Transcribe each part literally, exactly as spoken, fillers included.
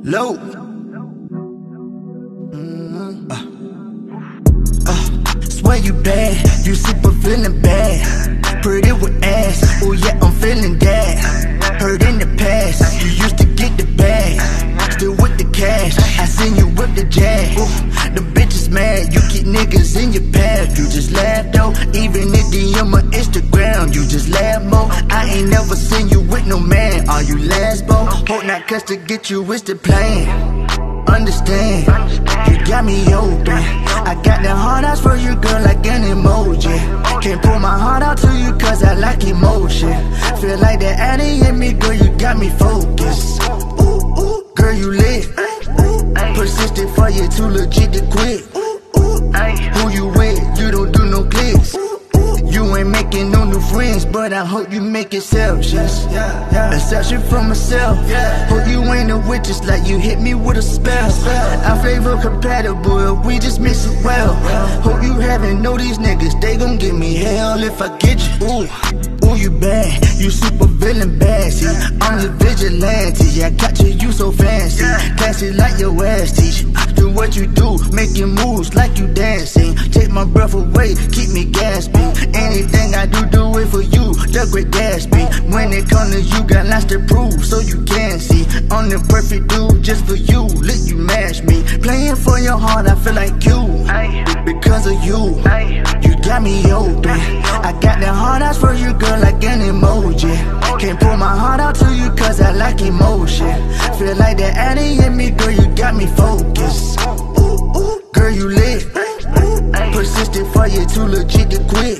Low. Mm-hmm. uh. Uh. Swear you bad, you super feeling bad. Pretty with ass, oh yeah, I'm feeling that. Heard in the past, you used to get the bag. Still with the cash, I seen you whip the jag. Ooh, the bitch is mad, you keep niggas in your path. You just laugh though, even in D M or Instagram. You just laugh more, I ain't never seen you with no man. Are you lesbo? Hope not, cause to get you is the plan. Understand, you got me open. I got the hard eyes for you, girl, like an emoji. Can't pull my heart out to you, cause I like emotion. Feel like the addy in me, girl, you got me focused. Ooh, ooh, girl, you lit. Persistent for you, too legit to quit. Who you with? You don't do no clicks. You ain't making no new friends, but I hope you make exceptions. Exception for myself. Hope you ain't a witch, just like you hit me with a spell. Our flavor compatible, we just mix it well. Hope you haven't know these niggas, they gon' give me hell if I get you. Ooh, ooh, you bad, you super villain bad. See, I'm your vigilante, I got you, you so fancy. Classy like your ass teach. Do what you do, making moves like you dancing. Take my breath away, keep me gasping. Anything I do, do it for you, the Great Gatsby. When it comes to you, got lots to prove, so you can see. I'm the perfect dude, just for you, let you mash me. Playing for your heart, I feel like you, because of you. You got me open, I got the hard eyes for you, girl, like an emoji. Can't pull my heart out to you, cause I like emotion. Feel like the addy in me, girl, you got me focused. Ooh, ooh, girl, you lit. Persistent for you, too legit to quit.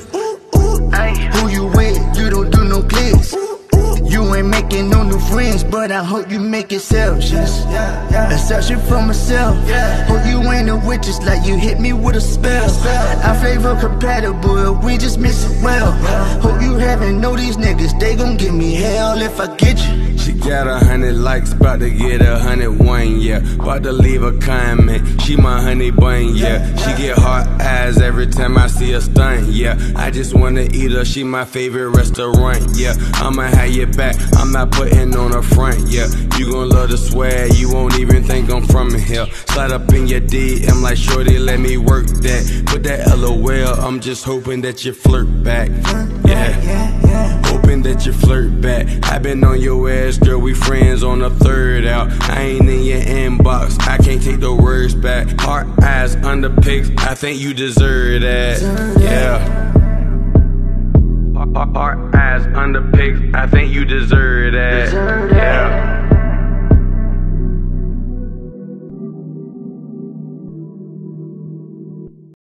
Who you with? You don't do no clicks. You ain't making no new friends, but I hope you make exceptions. Exception for myself. Hope you ain't a witch, just like you hit me with a spell. Our flavor compatible, we just mix it well. Hope you haven't know these niggas, they gon' give me hell if I get you. She got a hundred likes, bout to get a hundred one, yeah. Bout to leave a comment, she my honey bun, yeah. She get hard eyes every time I see her stunt, yeah. I just wanna eat her, she my favorite restaurant, yeah. I'ma have your back, I'm not putting on her front, yeah. You gon' love the swag, you won't even think I'm from here. Slide up in your D M like shorty, let me work that. Put that L O L, I'm just hoping that you flirt back, yeah. Hoping that you flirt back. I been on your ass, girl, we friends on the third out. I ain't in your inbox, I can't take the words back. Heart eyes under pics, I think you deserve that, yeah. Heart eyes under pics, I think you deserve that, yeah.